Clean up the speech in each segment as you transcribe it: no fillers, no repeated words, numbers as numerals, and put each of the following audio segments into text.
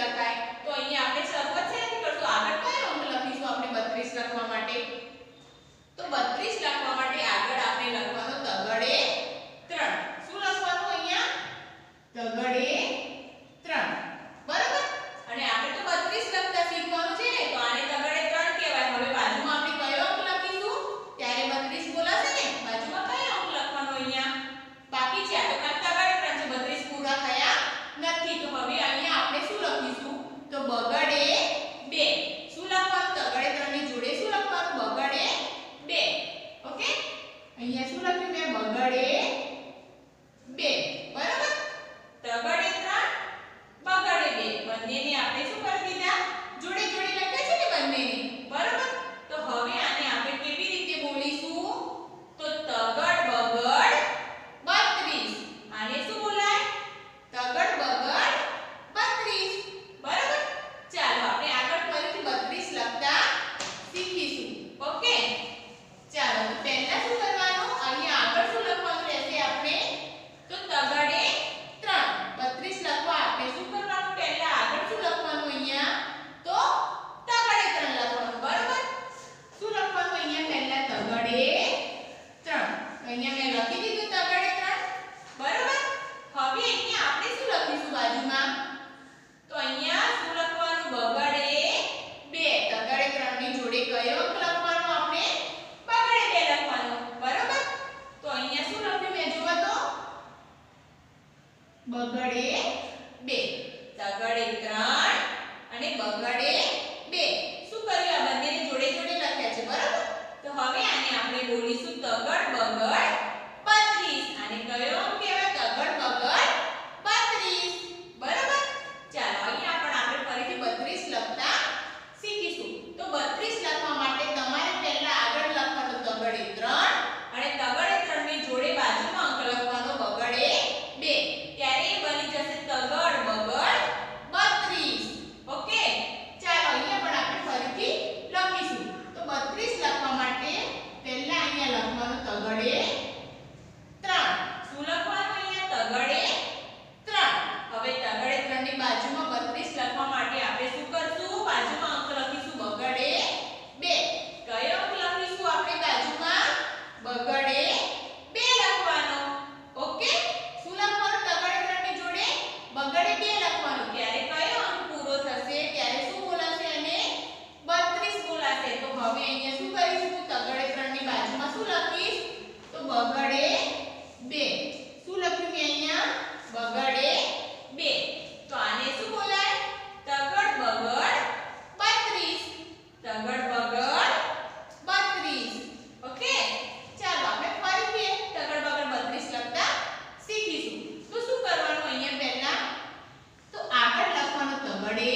લખાય. તો અહીંયા આપણે શરૂઆત શેનાથી કરશું? આગળ કયો અંક લખીશું આપણે 32 લખવા માટે? તો 32 લખવા માટે આગળ આપણે લખવાનો તગડે 3. શું લખવાનું અહીંયા? તગડે 3. બરાબર? અને આપણે તો 32 લખતા શીખવાનું છે ને, તો આને તગડે 3 કહેવાય. હવે બાજુમાં આપણે કયો અંક લખીશું? ત્યારે 32 બોલાશે ને. બાજુમાં કયો અંક લખવાનો અહીંયા? બાકી છે. આ તો કાં તગડે 3 છે, 32 પૂરા થયા નથી. તો હવે અહીંયા આપણે શું લખીશું? તો બગડે 2. શું લખવાનું? તગડે 3 ની જોડે શું લખવાનું? બગડે 2. ઓકે? અહીંયા શું લખ્યું મેં? બગડે 2. બરાબર? તગડે 3 બગડે 2 બંનેને આપણે શું કરી દીધા? જોડે જોડે લખ્યા છે ને બંનેને. બરાબર? તો હવે આને આપણે કેવી રીતે બોલીશું? તો તગડ બગડ 32. આને શું બોલાય? તગડ બગડ 32. બરાબર? ચાલો આપણે આગળ ફરીથી 32 લખતા શીખીશું. ઓકે? ચાલો તો પહેલા શું કરવાનું? અહીંયા આગળ શું લખવાનું રહેશે આપણે? તો તગડે 3. 32 લખવા આપણે શું કરવાનું? પહેલા આગળ શું લખવાનું અહીંયા? તો તગડે 3 લખવાનું. બરાબર? શું લખવાનું અહીંયા? પહેલા તગડે 3. અહીંયા મેં લખી દીધું તગડે 3. બરાબર? હવે અહીંયા આપણે શું લખીશું બાજુમાં? તો અહીંયા શું લખવાનું? બગડે 2. તગડે 3 ની જોડે કયો અંક લખવાનો આપણે? બગડે 2 લખવાનો. બરાબર? તો અહીંયા શું લખ્યું મેં જોવા તો? બગડે 2. તગડે 3 અને બગડે 2. શું કર્યું? આ બંનેને જોડે જોડે લખ્યા છે. બરાબર? તો હવે આને આપણે બોલીશું તગડ બગડ 32. આને કયો અંક કહેવાય? તગડ બગડ 32. બરાબર? ચાલો અહીંયા પણ આપણે ફરીથી 32 લખતા શીખીશું. તો 32 લખવા માટે તમારે પહેલા આગળ લખવાનું તગડે 3 અને તગડે 3 ની જોડે બાજુમાં અંક લખવાનો બગડે 2. ત્યારે એ બની જશે તગડ બગડ 32. ઓકે? ચાલો અહીંયા પણ આપણે ફરીથી લખીશું. તો 32 લખવા માટે પહેલા અહીંયા લખવાનું તગડે 3. શું લખવાનું અહીંયા? તગડે 3. હવે તગડે 3 ની બાજુમાં 32 લખવા માટે આપણે શું કરશું? બાજુમાં અંક લખીશું બગડે 2. કયો અંક લખીશું આપણે બાજુમાં? બગડે 2 લખવાનો. ઓકે? શું લખવાનું? તગડે 3 ની જોડે બગડે 2 લખવાનું. ત્યારે કયો અંક પૂરો થશે? ત્યારે શું બોલાશે? અને 32 બોલાશે. તો હવે અહીંયા શું કરીશું? તગડે 3 ની બાજુમાં શું લખીશ? તો બગડે 2. શું લખ્યું મેં અહીંયા? બગડે 2. તો આને શું બોલાય? તગડ બગડ 32. તગડ બગડ 32. ઓકે? ચાલો આપણે ફરીથી તગડ બગડ 32 લખતા શીખીશું. તો શું કરવાનું અહીંયા પહેલા? તો આગળ લખવાનું તગડે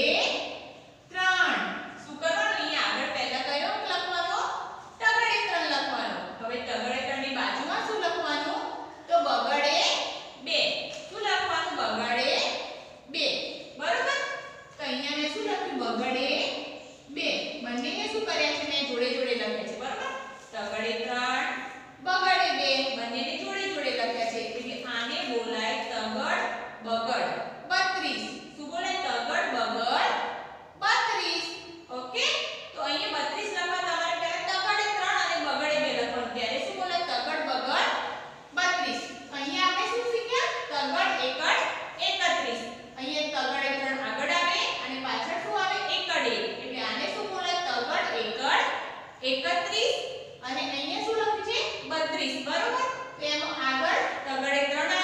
3. શું કરવાનું અહીંયા આગળ પહેલા કયો અંક લખવાનો? તગડે 3 લખવાનો. હવે તગડે 3 ની બાજુમાં શું લખવાનું? તો બગડે 2. શું લખવાનું? બગડે 2. બરાબર? તો અહીંયા મેં શું લખ્યું? બગડે 2. બંનેને શું કર્યા છે? મેં જોડે જોડે લખ્યા છે. બરાબર? તગડે 3 બગડે 2 બંનેને જોડે જોડે લખ્યા છે. એટલે આને બોલાય તગડ બગડ 32. શું બોલાય? તગડ બગડ 32. ઓકે? તો અહીંયા 32 લખવા તમારે પહેલા તગડે 3 અને બગડે 2 લખવાનું. ત્યારે શું બોલાય? તગડ બગડ 32. અહીંયા આપણે શું શીખ્યા? તગડ એકડ 31. અહીંયા તગડે 3 આગળ આવે અને પાછળ શું આવે? એકડ 1. એટલે આને શું બોલાય? તગડ એકડ 31. અને અહીંયા શું લખ્યું છે? 32. બરોબર? તો એમાં આગળ તગડે 3